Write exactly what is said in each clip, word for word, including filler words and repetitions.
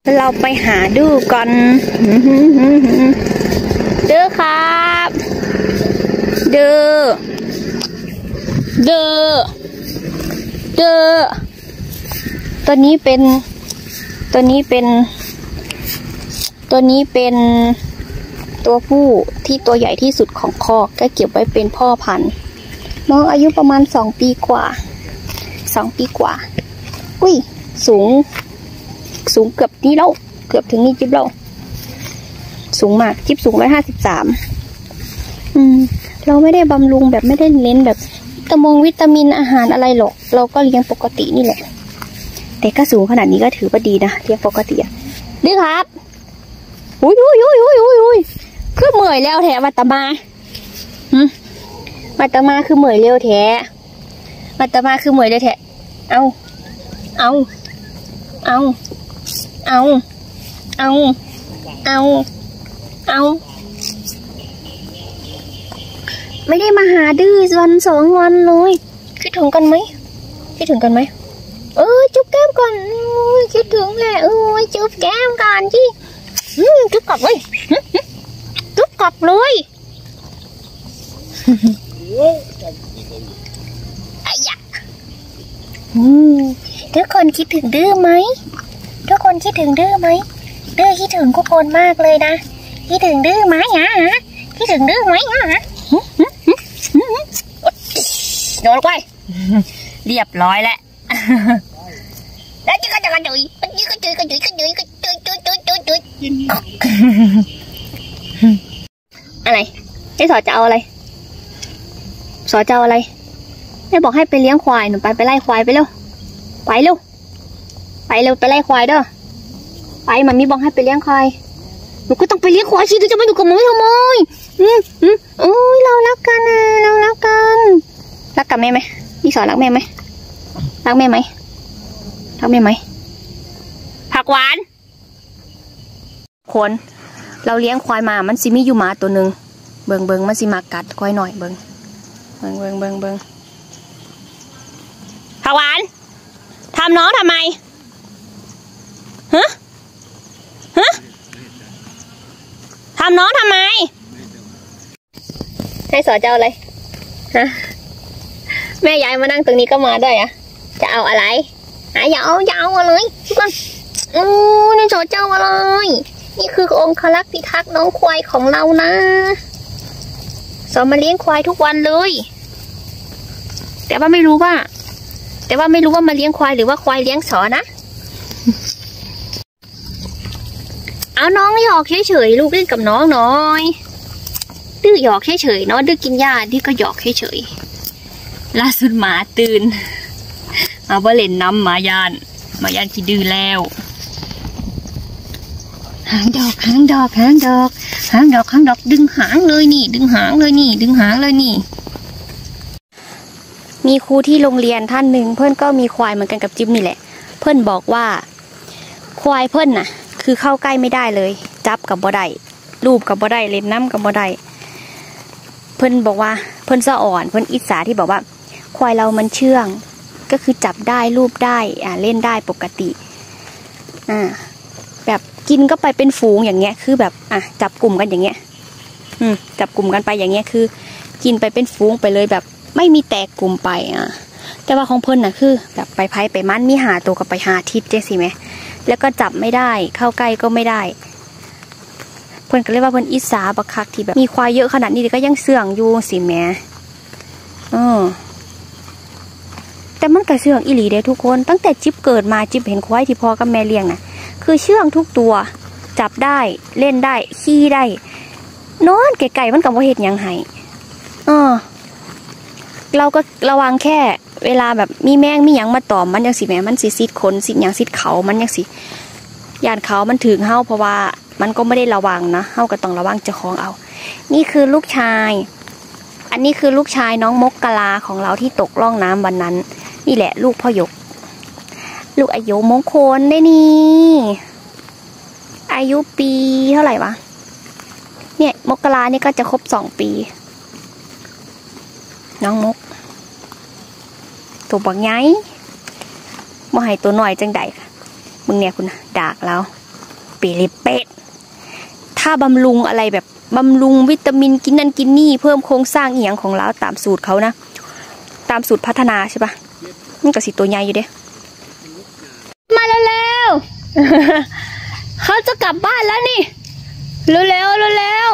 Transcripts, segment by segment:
เราไปหาดูก่อนเด้อครับเด้อเด้อเด้อตัวนี้เป็นตัวนี้เป็นตัวนี้เป็นตัวผู้ที่ตัวใหญ่ที่สุดของคอกก็เก็บไว้เป็นพ่อพันธุ์น้องอายุประมาณสองปีกว่าสองปีกว่าอุ้ยสูงสูงเกือบนี้แล้วเกือบถึงนี่จิ๊บแล้วสูงมากจิ๊บสูงร้อยห้าสิบสามอืมเราไม่ได้บำรุงแบบไม่ได้เน้นแบบตะมงวิตามินอาหารอะไรหรอกเราก็เลี้ยงปกตินี่แหละแต่ก็สูงขนาดนี้ก็ถือว่าดีนะเลี้ยงปกติอ่ะนี่ครับอุ้ยอุ้ยอุ้ยอุ้ยอุ้ยอุ้ยคือเหมื่อยแล้วแท้วัตมาหืมวัตมาคือเหมื่อยเร็วแท้วัตมาคือเหมื่อยเร็วแท้เอาเอาเอาเอาเอาเอาเอาไม่ได้มาหาดื้อวันสองวันเลยคิดถึงกันไหมคิดถึงกันไหมเออจุ๊บแก้มก่อนคิดถึงแหละเออจุ๊บแก้มก่อนจีจุ๊บกลับเลยจุ๊บกลับเลยไอ้ยะทุกคนคิดถึงดื้อไหมทุกคนคิดถึงดื้อไหมดื้อคิดถึงทุกคนมากเลยนะคิดถึงดื้อไหมฮะคิดถึงดื้อไหมฮะโยนไปเรียบร้อยแล้วแล้วจะกระจุยกระจุยกระจุยกระจุยกระจุยกระจุยกระจุยจุยจุยจุยจุยอะไรไอ้สอจะเอาอะไรสอจะเอาอะไรแม่บอกให้ไปเลี้ยงควายหนูไปไปไล่ควายไปเร็วไปเร็วไปเร็วไปไล่ควายเด้อไปมันมีบอกให้ไปเลี้ยงควายหนูก็ต้องไปเลี้ยงควายสิหนูจะไปดูกับมึงทำไมอืมอืมโอ้ยเรารักกันนะเรารักกันรักกับแม่ไหมพี่สอนรักแม่ไหมรักแม่ไหมรักแม่ไหมผักหวานคนเราเลี้ยงควายมามันซิมีอยู่หมาตัวหนึ่งเบิงเบิงมันซิมากัดควายหน่อยเบิงเบิงเบิงเบิงเบิงผักหวานทำน้องทำไมฮะฮะทำน้องทำไมให้สอนจะเอาอะไรฮะแม่ยายมานั่งตรงนี้ก็มาด้วยอะจะเอาอะไรหาอย่าเอาอย่าเอาอะไรทุกคนโอ้นี่สอนจะเอาอะไรนี่คือองครักษ์พิทักษ์น้องควายของเรานะสอนมาเลี้ยงควายทุกวันเลยแต่ว่าไม่รู้ว่าแต่ว่าไม่รู้ว่ามาเลี้ยงควายหรือว่าควายเลี้ยงสอนนะเอาน้องหยอกเฉยๆลูกเล่นกับน้องหน่อยดื้อหยอกเฉยๆเนาะดื้อกินหญ้าดื้อก็หยอกเฉยๆล่าสุดหมาตื่นเอาว่าเล่นน้ำหมายานหมายานที่ดื้อแล้วหางดอกหางดอกหางดอกหางดอกหางดอกดึงหางเลยนี่ดึงหางเลยนี่ดึงหางเลยนี่มีครูที่โรงเรียนท่านหนึ่งเพื่อนก็มีควายเหมือนกันกับจิ๊บนี่แหละเพื่อนบอกว่าควายเพื่อนน่ะคือเข้าใกล้ไม่ได้เลยจับกับบ่ได้รูปกับบ่ได้เล่นน้ำกับบ่ได้เพื่อนบอกว่าเพื่อนสะอ่อนเพื่อนอิจฉาที่บอกว่าควายเรามันเชื่องก็คือจับได้รูปได้อ่าเล่นได้ปกติอ่าแบบกินก็ไปเป็นฝูงอย่างเงี้ยคือแบบอ่ะจับกลุ่มกันอย่างเงี้ยอืมจับกลุ่มกันไปอย่างเงี้ยคือกินไปเป็นฝูงไปเลยแบบไม่มีแตกกลุ่มไปอ่ะแต่ว่าของเพิ่นน่ะคือแบบไปไพ่ไปมันมีหาตัวกับไปหาทิศเจ๊สิไหมแล้วก็จับไม่ได้เข้าใกล้ก็ไม่ได้เพิ่นก็เรียกว่าเพิ่นอิสาบักคักที่แบบมีควายเยอะขนาดนี้ก็ยังเสื่องอยู่สิแม่เออแต่มันก็เชื่องอิหลีเด้ทุกคนตั้งแต่จิ๊บเกิดมาจิ๊บเห็นควายที่พ่อกับแม่เลี้ยงน่ะคือเชื่องทุกตัวจับได้เล่นได้ขี้ได้นอนไก่ๆมันกับว่าเห็ดยังไงเออเราก็ระวังแค่เวลาแบบมีแมงมีหยังมาตอมมันยังสิแม่มันสิซิดขนสิหยังซิดเขามันยังสิยานเขามันถึงเฮาเพราะว่ามันก็ไม่ได้ระวังนะเฮาก็ต้องระวังเจ้าของเอานี่คือลูกชายอันนี้คือลูกชายน้องมกกะลาของเราที่ตกร่องน้ำวันนั้นนี่แหละลูกพ่อหยกลูกอายุมงคลได้นี่อายุปีเท่าไหร่วะเนี่ยมกราเนี่ยก็จะครบสองปีน้องมกตัวบักไงมาให้ตัวหน่อยจังใดค่ะมึงเนี่ยคุณดากแล้วเปริเป๊ะถ้าบำรุงอะไรแบบบำรุงวิตามินกินนั่นกินนี่เพิ่มโครงสร้างอีหยังของเราตามสูตรเขานะตามสูตรพัฒนาใช่ปะนี่ก็สิตัวใหญ่อยู่เด้มาแล้วๆเขาจะกลับบ้านแล้วนี่เร็วๆเร็วๆเร็ว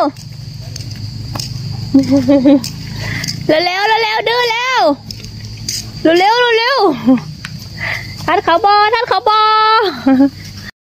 ๆเร็วๆเร็วๆเร็วๆดื้อแล้วเร็วๆเร็วๆทัดเขาบอทัดเขาบอ